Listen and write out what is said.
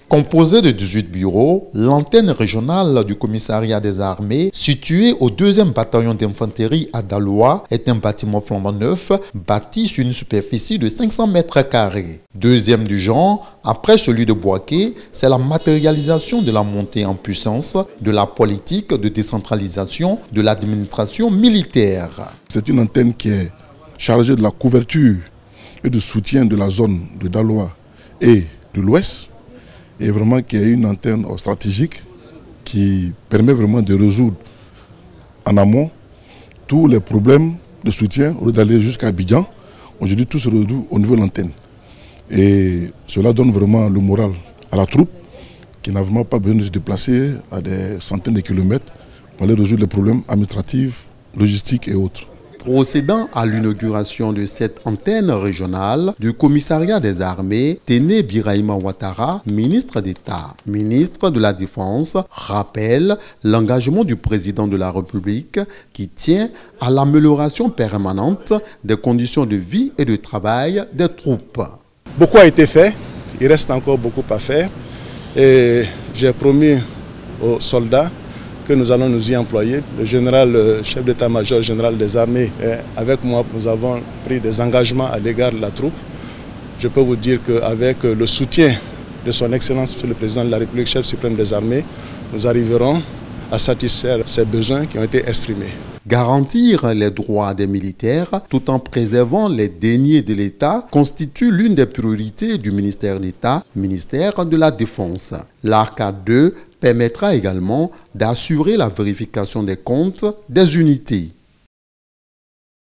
Composée de 18 bureaux, l'antenne régionale du commissariat des armées, située au 2e bataillon d'infanterie à Daloa, est un bâtiment flambant neuf, bâti sur une superficie de 500 mètres carrés. Deuxième du genre, après celui de Boaké, c'est la matérialisation de la montée en puissance de la politique de décentralisation de l'administration militaire. C'est une antenne qui est chargée de la couverture et de soutien de la zone de Daloa et de l'Ouest, et vraiment qui est une antenne stratégique qui permet vraiment de résoudre en amont tous les problèmes de soutien au lieu d'aller jusqu'à Abidjan. Aujourd'hui, tout se résout au niveau de l'antenne. Et cela donne vraiment le moral à la troupe qui n'a vraiment pas besoin de se déplacer à des centaines de kilomètres pour aller résoudre les problèmes administratifs, logistiques et autres. Procédant à l'inauguration de cette antenne régionale du commissariat des armées, Téné Birahima Ouattara, ministre d'État, ministre de la Défense, rappelle l'engagement du président de la République qui tient à l'amélioration permanente des conditions de vie et de travail des troupes. Beaucoup a été fait, il reste encore beaucoup à faire et j'ai promis aux soldats que nous allons nous y employer. Le général, le chef d'état-major général des armées, avec moi, nous avons pris des engagements à l'égard de la troupe. Je peux vous dire qu'avec le soutien de son Excellence, le président de la République, chef suprême des armées, nous arriverons à satisfaire ces besoins qui ont été exprimés. Garantir les droits des militaires tout en préservant les deniers de l'État constitue l'une des priorités du ministère d'État, ministère de la Défense. L'ARCAD 2 permettra également d'assurer la vérification des comptes des unités.